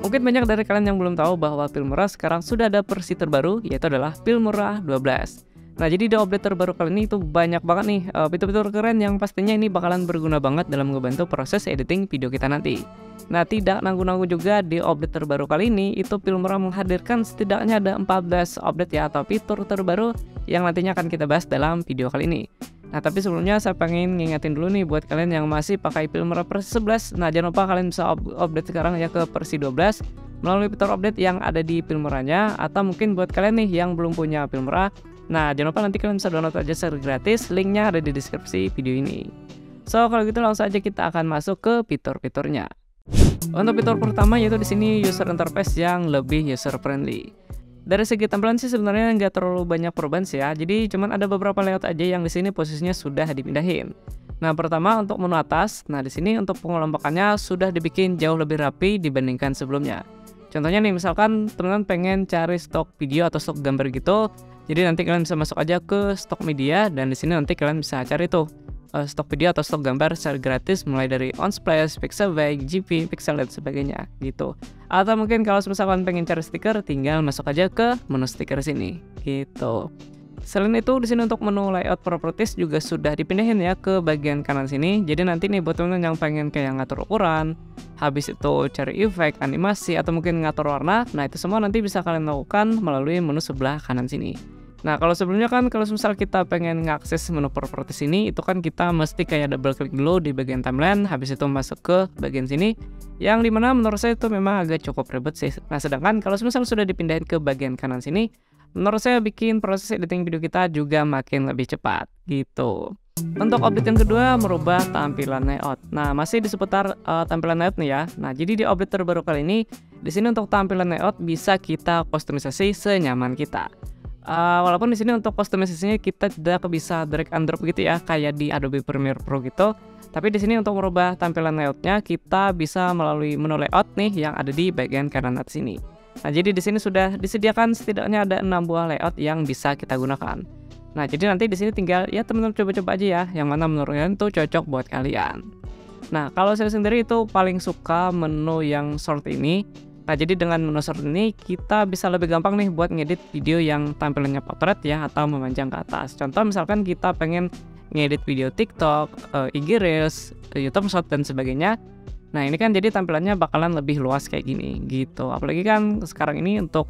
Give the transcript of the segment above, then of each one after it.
Mungkin banyak dari kalian yang belum tahu bahwa Filmora sekarang sudah ada versi terbaru, yaitu adalah Filmora 12. Nah, jadi di update terbaru kali ini itu banyak banget nih fitur-fitur keren yang pastinya ini bakalan berguna banget dalam ngebantu proses editing video kita nanti. Nah, tidak nanggung-nanggung juga di update terbaru kali ini itu Filmora menghadirkan setidaknya ada 14 update ya atau fitur terbaru yang nantinya akan kita bahas dalam video kali ini. Nah, tapi sebelumnya saya pengen ngingetin dulu nih buat kalian yang masih pakai Filmora versi 11. Nah, jangan lupa kalian bisa update sekarang ya ke versi 12 melalui fitur update yang ada di Filmoranya, atau mungkin buat kalian nih yang belum punya Filmora. Nah, jangan lupa nanti kalian bisa download aja secara gratis, linknya ada di deskripsi video ini. So, kalau gitu langsung aja kita akan masuk ke fitur-fiturnya. Untuk fitur pertama yaitu di sini user interface yang lebih user friendly. Dari segi tampilan sih sebenarnya nggak terlalu banyak perubahan sih ya. Jadi cuman ada beberapa layout aja yang di sini posisinya sudah dipindahin. Nah, pertama untuk menu atas. Nah, di sini untuk pengelompokannya sudah dibikin jauh lebih rapi dibandingkan sebelumnya. Contohnya nih, misalkan teman-teman pengen cari stok video atau stok gambar gitu, jadi nanti kalian bisa masuk aja ke stok media dan di sini nanti kalian bisa cari tuh stok video atau stok gambar secara gratis mulai dari Unsplash, Pixabay, GP, Pixel dan sebagainya gitu. Atau mungkin kalau misalkan pengen cari stiker, tinggal masuk aja ke menu stiker sini gitu. Selain itu di sini untuk menu layout properties juga sudah dipindahin ya ke bagian kanan sini. Jadi nanti nih buat teman-teman yang pengen kayak ngatur ukuran, habis itu cari efek, animasi atau mungkin ngatur warna, nah itu semua nanti bisa kalian lakukan melalui menu sebelah kanan sini. Nah, kalau sebelumnya kan kalau misal kita pengen ngakses menu properties ini, itu kan kita mesti kayak double klik dulu di bagian timeline, habis itu masuk ke bagian sini, yang dimana menurut saya itu memang agak cukup ribet sih. Nah, sedangkan kalau misal sudah dipindahin ke bagian kanan sini, menurut saya bikin proses editing video kita juga makin lebih cepat gitu. Untuk update yang kedua, merubah tampilan layout. Nah, masih di seputar tampilan layout nih ya. Nah, jadi di update terbaru kali ini, di sini untuk tampilan layout bisa kita kustomisasi senyaman kita. Walaupun di sini untuk kustomisasinya kita tidak bisa drag and drop gitu ya, kayak di Adobe Premiere Pro gitu. Tapi di sini untuk merubah tampilan layoutnya kita bisa melalui menu layout nih yang ada di bagian kanan atas sini. Nah, jadi di sini sudah disediakan setidaknya ada 6 buah layout yang bisa kita gunakan. Nah, jadi nanti di sini tinggal ya teman-teman coba-coba aja ya, yang mana menurut kalian itu cocok buat kalian. Nah, kalau saya sendiri itu paling suka menu yang short ini. Nah, jadi dengan menu short ini kita bisa lebih gampang nih buat ngedit video yang tampilannya potret ya atau memanjang ke atas. Contoh misalkan kita pengen ngedit video TikTok, IG Reels, YouTube Short dan sebagainya. Nah, ini kan jadi tampilannya bakalan lebih luas kayak gini gitu. Apalagi kan sekarang ini untuk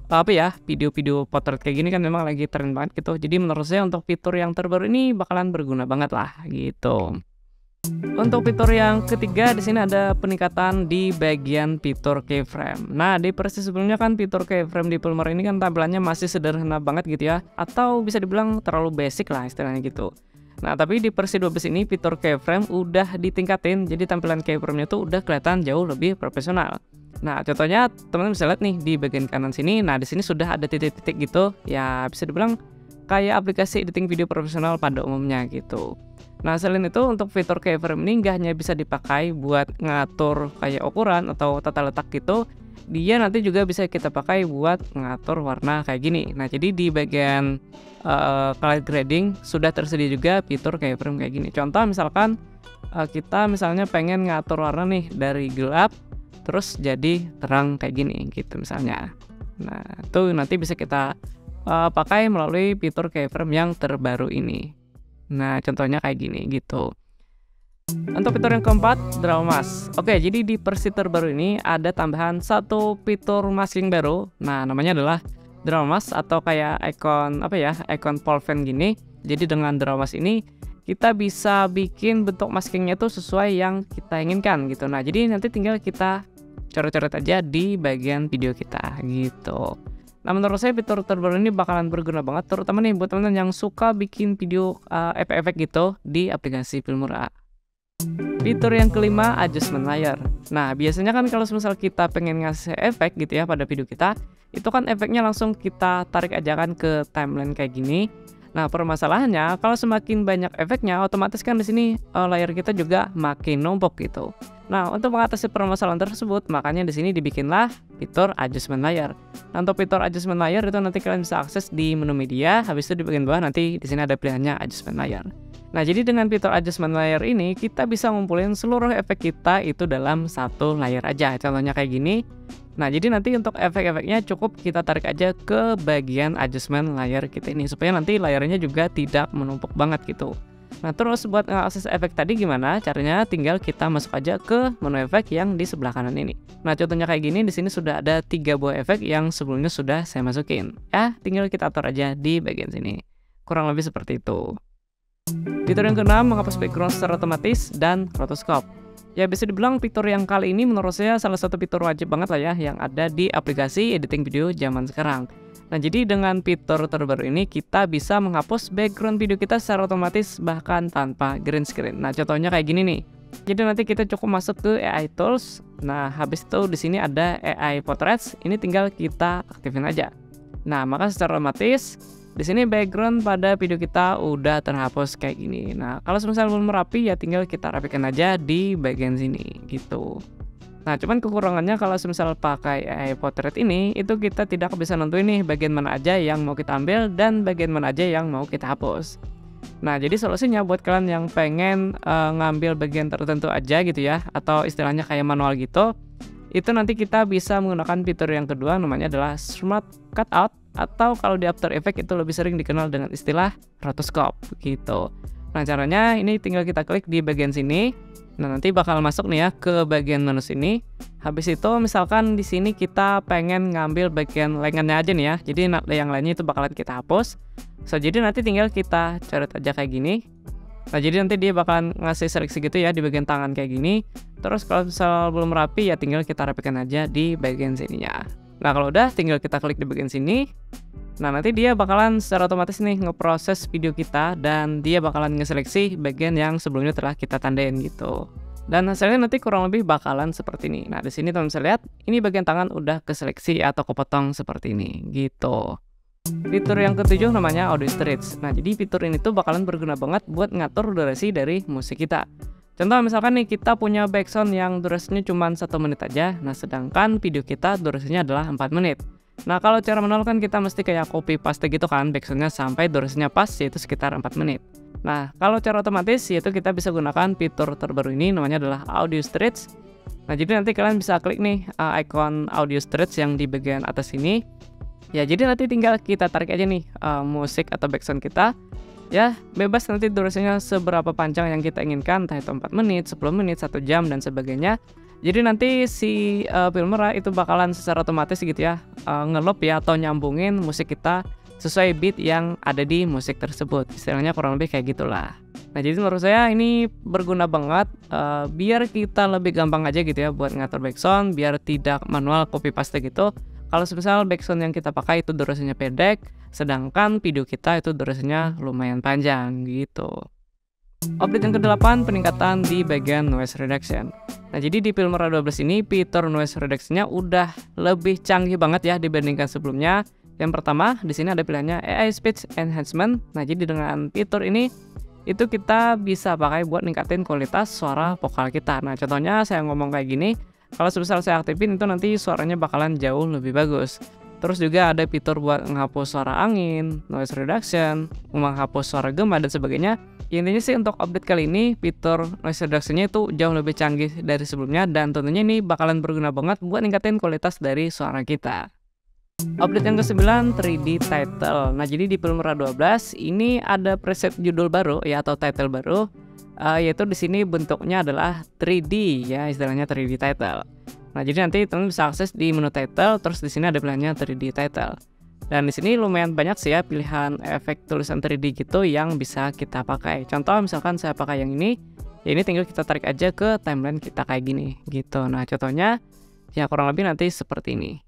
video-video potret kayak gini kan memang lagi tren banget gitu. Jadi menurut saya untuk fitur yang terbaru ini bakalan berguna banget lah gitu. Untuk fitur yang ketiga di sini ada peningkatan di bagian fitur keyframe. Nah, di versi sebelumnya kan fitur keyframe di Filmora ini kan tampilannya masih sederhana banget gitu ya, atau bisa dibilang terlalu basic lah istilahnya gitu. Nah, tapi di versi 12 ini fitur keyframe udah ditingkatin, jadi tampilan keyframe-nya tuh udah kelihatan jauh lebih profesional. Nah, contohnya teman-teman bisa lihat nih di bagian kanan sini. Nah, di sini sudah ada titik-titik gitu, ya bisa dibilang kayak aplikasi editing video profesional pada umumnya gitu. Nah, selain itu untuk fitur keyframe ini nggak hanya bisa dipakai buat ngatur kayak ukuran atau tata letak gitu, dia nanti juga bisa kita pakai buat ngatur warna kayak gini. Nah, jadi di bagian color grading sudah tersedia juga fitur keyframe kayak gini. Contoh misalkan kita misalnya pengen ngatur warna nih dari gelap terus jadi terang kayak gini gitu misalnya. Nah, itu nanti bisa kita pakai melalui fitur keyframe yang terbaru ini. Nah, contohnya kayak gini gitu. Untuk fitur yang keempat, Drama Mask. Oke, jadi di versi terbaru ini ada tambahan satu fitur masking baru. Nah, namanya adalah Drama Mask atau kayak ikon polven gini. Jadi dengan Drama Mask ini kita bisa bikin bentuk maskingnya tuh sesuai yang kita inginkan gitu. Nah, jadi nanti tinggal kita coret-coret aja di bagian video kita gitu. Nah, menurut saya fitur terbaru ini bakalan berguna banget, terutama nih buat teman-teman yang suka bikin video efek-efek gitu di aplikasi Filmora. Fitur yang kelima, adjustment layer. Nah, biasanya kan kalau misal kita pengen ngasih efek gitu ya pada video kita, itu kan efeknya langsung kita tarik aja kan ke timeline kayak gini. Nah, permasalahannya kalau semakin banyak efeknya, otomatis kan di sini layar kita juga makin numpuk gitu. Nah, untuk mengatasi permasalahan tersebut, makanya di sini dibikinlah fitur adjustment layer. Nah, untuk fitur adjustment layer itu nanti kalian bisa akses di menu media, habis itu di bagian bawah nanti di sini ada pilihannya adjustment layer. Nah, jadi dengan fitur adjustment layer ini kita bisa ngumpulin seluruh efek kita itu dalam satu layer aja. Contohnya kayak gini. Nah, jadi nanti untuk efek-efeknya cukup kita tarik aja ke bagian adjustment layar kita ini supaya nanti layarnya juga tidak menumpuk banget gitu. Nah, terus buat ngakses efek tadi gimana? Caranya tinggal kita masuk aja ke menu efek yang di sebelah kanan ini. Nah, contohnya kayak gini, di sini sudah ada 3 buah efek yang sebelumnya sudah saya masukin. Ya, tinggal kita atur aja di bagian sini. Kurang lebih seperti itu. Fitur yang keenam, menghapus background secara otomatis dan rotoscope. Ya, bisa dibilang fitur yang kali ini menurut saya salah satu fitur wajib banget lah ya yang ada di aplikasi editing video zaman sekarang. Nah, jadi dengan fitur terbaru ini kita bisa menghapus background video kita secara otomatis bahkan tanpa green screen. Nah, contohnya kayak gini nih. Jadi nanti kita cukup masuk ke AI Tools. Nah, habis itu di sini ada AI Portraits. Ini tinggal kita aktifin aja. Nah, maka secara otomatis di sini background pada video kita udah terhapus kayak gini. Nah, kalau misalnya belum rapi ya tinggal kita rapikan aja di bagian sini gitu. Nah, cuman kekurangannya kalau misal pakai AI Portrait ini, itu kita tidak bisa nentuin nih bagian mana aja yang mau kita ambil dan bagian mana aja yang mau kita hapus. Nah, jadi solusinya buat kalian yang pengen ngambil bagian tertentu aja gitu ya, atau istilahnya kayak manual gitu, itu nanti kita bisa menggunakan fitur yang kedua namanya adalah Smart Cutout, atau kalau di After Effects itu lebih sering dikenal dengan istilah rotoscope gitu. Nah, caranya ini tinggal kita klik di bagian sini. Nah, nanti bakal masuk nih ya ke bagian menu sini. Habis itu misalkan di sini kita pengen ngambil bagian lengannya aja nih ya. Jadi yang lainnya itu bakalan kita hapus. So, jadi nanti tinggal kita coret aja kayak gini. Nah, jadi nanti dia bakalan ngasih seleksi gitu ya di bagian tangan kayak gini. Terus kalau misal belum rapi ya tinggal kita rapikan aja di bagian sininya. Nah, kalau udah tinggal kita klik di bagian sini. Nah, nanti dia bakalan secara otomatis nih ngeproses video kita dan dia bakalan ngeseleksi bagian yang sebelumnya telah kita tandain gitu. Dan hasilnya nanti kurang lebih bakalan seperti ini. Nah, di sini teman bisa lihat ini bagian tangan udah keseleksi atau kepotong seperti ini gitu. Fitur yang ketujuh namanya Audio Stretch. Nah, jadi fitur ini tuh bakalan berguna banget buat ngatur durasi dari musik kita. Contoh misalkan nih kita punya backsound yang durasinya cuma 1 menit aja. Nah, sedangkan video kita durasinya adalah 4 menit. Nah, kalau cara manual kan kita mesti kayak copy paste gitu kan backsoundnya sampai durasinya pas yaitu sekitar 4 menit. Nah, kalau cara otomatis yaitu kita bisa gunakan fitur terbaru ini namanya adalah Audio Stretch. Nah, jadi nanti kalian bisa klik nih icon Audio Stretch yang di bagian atas ini. Ya, jadi nanti tinggal kita tarik aja nih musik atau backsound kita. Ya, bebas nanti durasinya seberapa panjang yang kita inginkan, entah itu 4 menit, 10 menit, 1 jam, dan sebagainya. Jadi nanti si Filmora itu bakalan secara otomatis gitu ya, nge-loop ya atau nyambungin musik kita sesuai beat yang ada di musik tersebut. Istilahnya kurang lebih kayak gitulah. Nah, jadi menurut saya ini berguna banget, biar kita lebih gampang aja gitu ya buat ngatur backsound, biar tidak manual copy paste gitu. Kalau misal backsound yang kita pakai itu durasinya pendek, sedangkan video kita itu durasinya lumayan panjang gitu. Update yang ke-8, peningkatan di bagian noise reduction. Nah, jadi di Filmora 12 ini fitur noise reduction-nya udah lebih canggih banget ya dibandingkan sebelumnya. Yang pertama, di sini ada pilihannya AI Speech Enhancement. Nah, jadi dengan fitur ini itu kita bisa pakai buat ningkatin kualitas suara vokal kita. Nah, contohnya saya ngomong kayak gini. Kalau sebesar saya aktifin itu nanti suaranya bakalan jauh lebih bagus. Terus juga ada fitur buat menghapus suara angin, noise reduction, menghapus suara gema dan sebagainya. Intinya sih untuk update kali ini fitur noise reduction-nya itu jauh lebih canggih dari sebelumnya dan tentunya ini bakalan berguna banget buat ningkatin kualitas dari suara kita. Update yang ke-9, 3D title. Nah, jadi di Filmora 12 ini ada preset judul baru ya atau title baru. Yaitu di sini bentuknya adalah 3D ya, istilahnya 3D title. Nah, jadi nanti teman bisa akses di menu title, terus di sini ada pilihannya 3D title. Dan di sini lumayan banyak sih ya pilihan efek tulisan 3D gitu yang bisa kita pakai. Contoh misalkan saya pakai yang ini, ya ini tinggal kita tarik aja ke timeline kita kayak gini gitu. Nah, contohnya ya kurang lebih nanti seperti ini.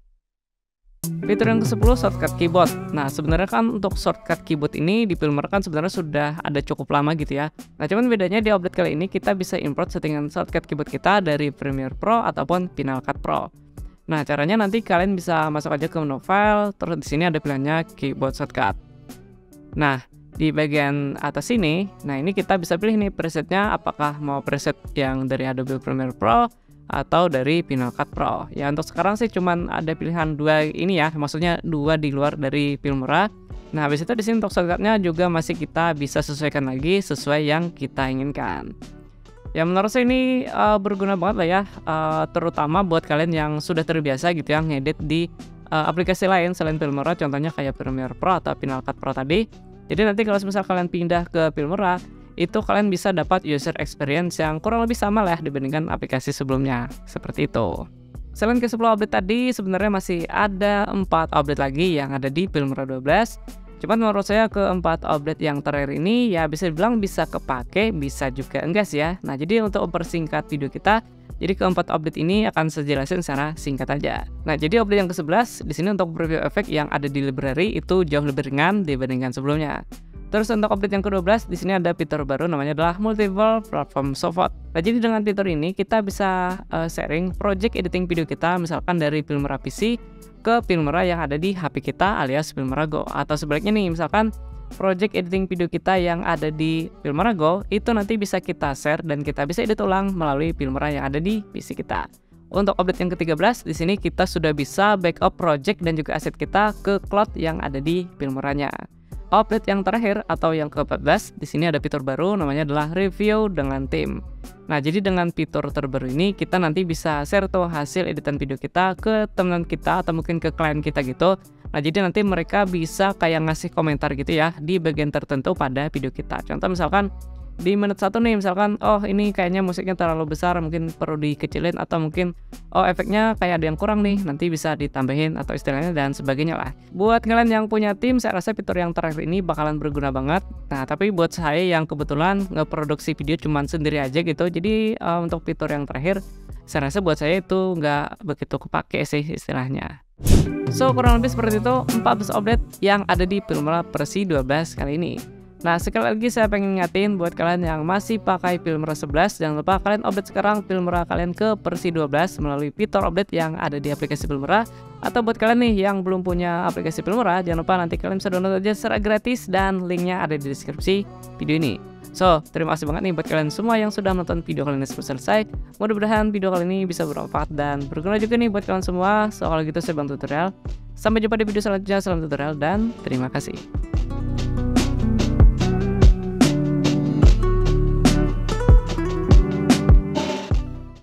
Fitur yang ke-10, shortcut keyboard. Nah, sebenarnya kan untuk shortcut keyboard ini di Filmora kan sebenarnya sudah ada cukup lama gitu ya. Nah, cuman bedanya di update kali ini kita bisa import settingan shortcut keyboard kita dari Premiere Pro ataupun Final Cut Pro. Nah, caranya nanti kalian bisa masuk aja ke menu file, terus di sini ada pilihannya keyboard shortcut. Nah, di bagian atas sini, nah ini kita bisa pilih nih presetnya apakah mau preset yang dari Adobe Premiere Pro atau dari Final Cut Pro. Ya, untuk sekarang sih cuman ada pilihan dua ini ya, maksudnya dua di luar dari Filmora. Nah, habis itu di sini untuk shortcutnya juga masih kita bisa sesuaikan lagi sesuai yang kita inginkan. Ya menurut saya ini, berguna banget lah ya, terutama buat kalian yang sudah terbiasa gitu ya ngedit di, aplikasi lain selain Filmora, contohnya kayak Premiere Pro atau Final Cut Pro tadi. Jadi nanti kalau misal kalian pindah ke Filmora, itu kalian bisa dapat user experience yang kurang lebih sama lah dibandingkan aplikasi sebelumnya, seperti itu. Selain ke 10 update tadi, sebenarnya masih ada 4 update lagi yang ada di Filmora 12. Cuman menurut saya keempat update yang terakhir ini ya bisa dibilang bisa kepake, bisa juga enggak sih ya. Nah, jadi untuk mempersingkat video kita, jadi keempat update ini akan saya jelasin secara singkat aja. Nah, jadi update yang ke-11 di sini untuk preview efek yang ada di library itu jauh lebih ringan dibandingkan sebelumnya. Terus untuk update yang ke-12 di sini ada fitur baru namanya adalah Multiple Platform Support. Nah, jadi dengan fitur ini kita bisa sharing project editing video kita misalkan dari Filmora PC ke Filmora yang ada di HP kita alias Filmora Go, atau sebaliknya nih misalkan project editing video kita yang ada di Filmora Go itu nanti bisa kita share dan kita bisa edit ulang melalui Filmora yang ada di PC kita. Untuk update yang ke-13 di sini kita sudah bisa backup project dan juga aset kita ke cloud yang ada di Filmoranya. Update yang terakhir atau yang ke-14 di sini ada fitur baru namanya adalah review dengan tim. Nah, jadi dengan fitur terbaru ini kita nanti bisa share tuh hasil editan video kita ke teman kita atau mungkin ke klien kita gitu. Nah, jadi nanti mereka bisa kayak ngasih komentar gitu ya di bagian tertentu pada video kita. Contoh misalkan di menit 1 nih misalkan, oh ini kayaknya musiknya terlalu besar, mungkin perlu dikecilin, atau mungkin oh efeknya kayak ada yang kurang nih, nanti bisa ditambahin atau istilahnya dan sebagainya lah. Buat kalian yang punya tim, saya rasa fitur yang terakhir ini bakalan berguna banget. Nah, tapi buat saya yang kebetulan ngeproduksi video cuman sendiri aja gitu, jadi untuk fitur yang terakhir saya rasa buat saya itu nggak begitu kepake sih istilahnya. So, kurang lebih seperti itu 14 update yang ada di Filmora versi 12 kali ini. Nah, sekali lagi saya pengen ngingatin buat kalian yang masih pakai Filmora 11, jangan lupa kalian update sekarang Filmora kalian ke versi 12 melalui fitur update yang ada di aplikasi Filmora. Atau buat kalian nih yang belum punya aplikasi Filmora, jangan lupa nanti kalian bisa download aja secara gratis dan linknya ada di deskripsi video ini. So, terima kasih banget nih buat kalian semua yang sudah menonton video kali ini sampai selesai. Mudah-mudahan video kali ini bisa bermanfaat dan berguna juga nih buat kalian semua. So, kalau gitu saya Bang Tutorial. Sampai jumpa di video selanjutnya, salam tutorial dan terima kasih.